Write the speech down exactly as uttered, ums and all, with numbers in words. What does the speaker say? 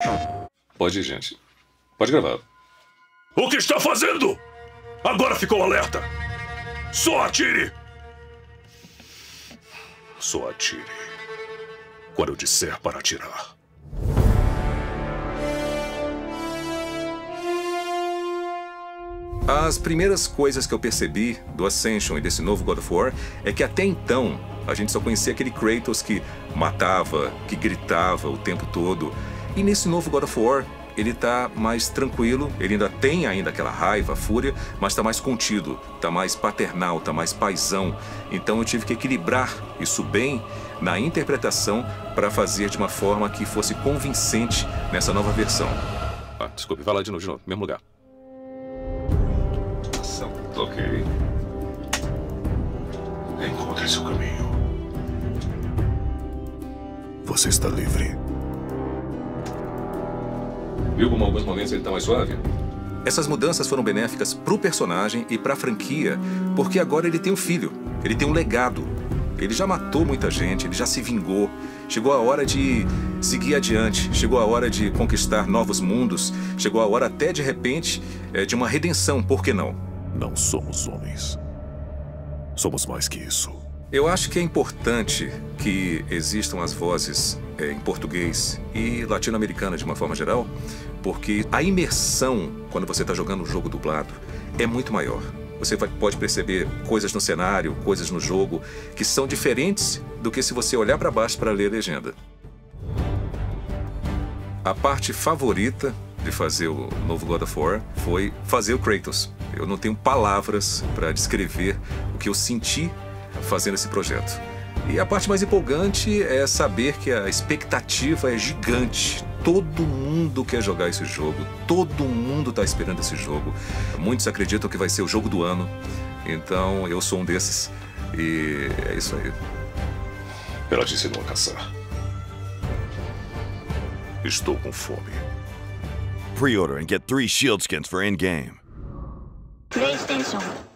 Pode ir, gente. Pode gravar. O que está fazendo? Agora ficou alerta. Só atire. Só atire quando eu disser para atirar. As primeiras coisas que eu percebi do Ascension e desse novo God of War é que até então a gente só conhecia aquele Kratos que matava, que gritava o tempo todo. E nesse novo God of War ele tá mais tranquilo, ele ainda tem ainda aquela raiva, fúria, mas tá mais contido, tá mais paternal, tá mais paizão. Então eu tive que equilibrar isso bem na interpretação para fazer de uma forma que fosse convincente nessa nova versão. Ah, desculpe, vai lá de novo, de novo, mesmo lugar. Ok. Encontre seu caminho. Você está livre. Viu como em alguns momentos ele tá mais suave? Essas mudanças foram benéficas pro personagem e pra franquia, porque agora ele tem um filho, ele tem um legado. Ele já matou muita gente, ele já se vingou. Chegou a hora de seguir adiante, chegou a hora de conquistar novos mundos, chegou a hora até, de repente, de uma redenção, por que não? Não somos homens. Somos mais que isso. Eu acho que é importante que existam as vozes é, em português e latino-americana de uma forma geral, porque a imersão, quando você está jogando um jogo dublado, é muito maior. Você vai, pode perceber coisas no cenário, coisas no jogo, que são diferentes do que se você olhar para baixo para ler a legenda. A parte favorita de fazer o novo God of War foi fazer o Kratos. Eu não tenho palavras para descrever o que eu senti fazendo esse projeto. E a parte mais empolgante é saber que a expectativa é gigante. Todo mundo quer jogar esse jogo, todo mundo está esperando esse jogo. Muitos acreditam que vai ser o jogo do ano, então eu sou um desses. E é isso aí. Ela te ensinou a caçar. Estou com fome. Pre-order and get three shield skins for in-game. PlayStation